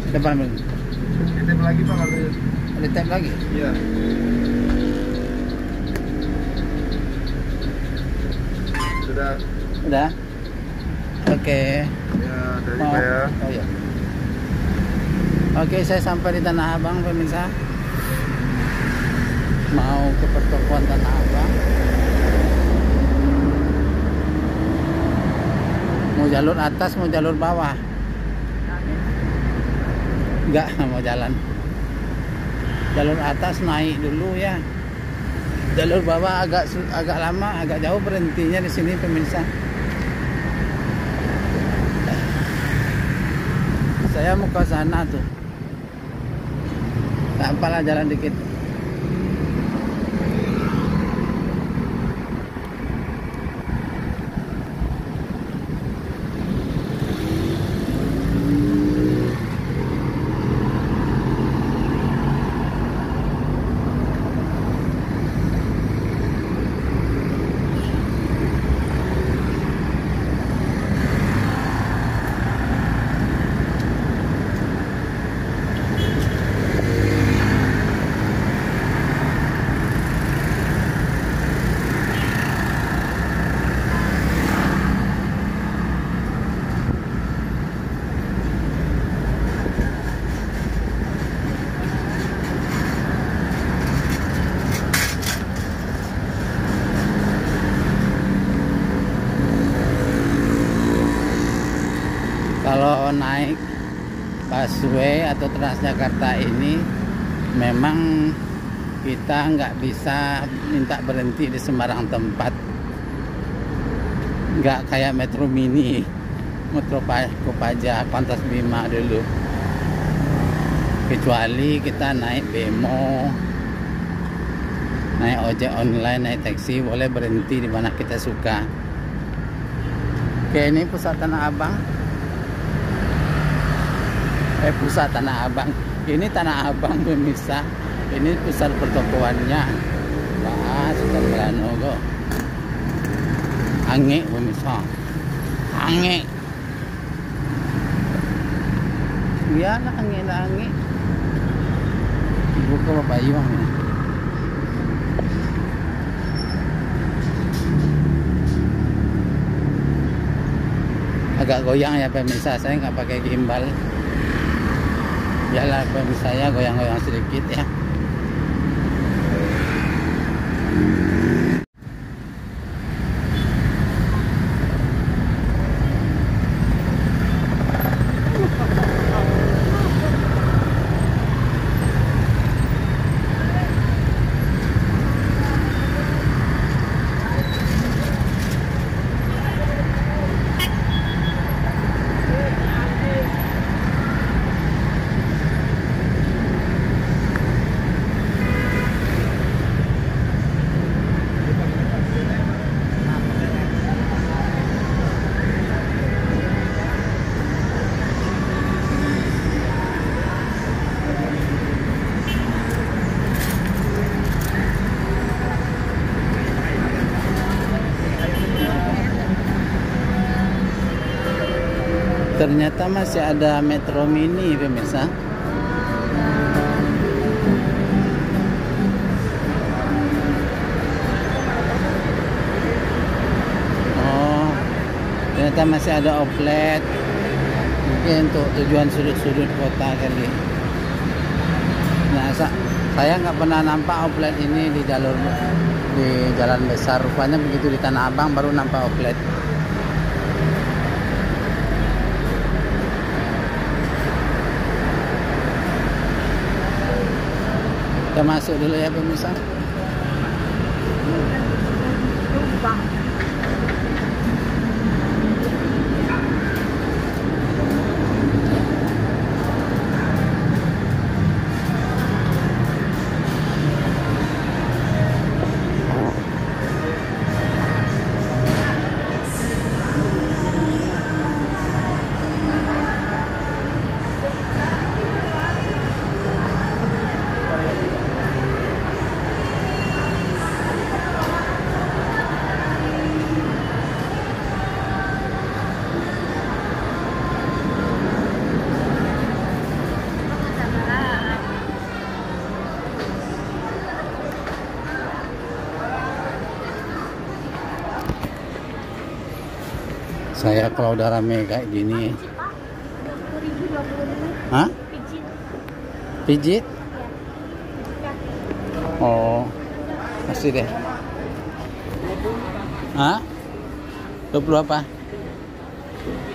Depan ambil. Titip lagi Pak kalau Ada tap lagi. iya. Sudah. Udah. Oke. Ya, dari Mau. saya. Oh iya. Oke, saya sampai di Tanah Abang pemirsa. Mau ke pertokoan Tanah Abang. Mau jalur atas, mau jalur bawah? Enggak, mau jalan. Jalur atas naik dulu ya. Jalur bawah agak lama, agak jauh berhentinya di sini pemirsa. Saya mau ke sana tuh. Tak apalah, jalan dikit. Kalau naik busway atau Transjakarta ini memang kita nggak bisa minta berhenti di sembarang tempat, nggak kayak Metro Mini, Metro Kopaja, Pantas Bima dulu. Kecuali kita naik bemo, naik ojek online, naik taksi, boleh berhenti di mana kita suka. Oke, ini pusat Tanah Abang. Pusat Tanah Abang. Ini Tanah Abang pemirsa. Ini pusat pertokoannya. Wah, sudah Melanogo. Angge pemirsa. Angge. Iyalah angge lah angge. Ibu ke Bayuang ya. Agak goyang ya pemirsa, saya nggak pakai gimbal. Yalah pemirsa, saya goyang-goyang sedikit ya. Ternyata masih ada Metro Mini pemirsa. Oh, ternyata masih ada outlet. Mungkin untuk tujuan sudut-sudut kota kali. Nah, saya nggak pernah nampak outlet ini di jalan besar. Rupanya begitu di Tanah Abang baru nampak outlet. Kita masuk dulu ya pemirsa. Saya kalau udah rame kayak gini. Pak, 20.000 20 menit. Hah? Pijit. Pijit? Ya. Oh, masih deh. Hah? 20 apa?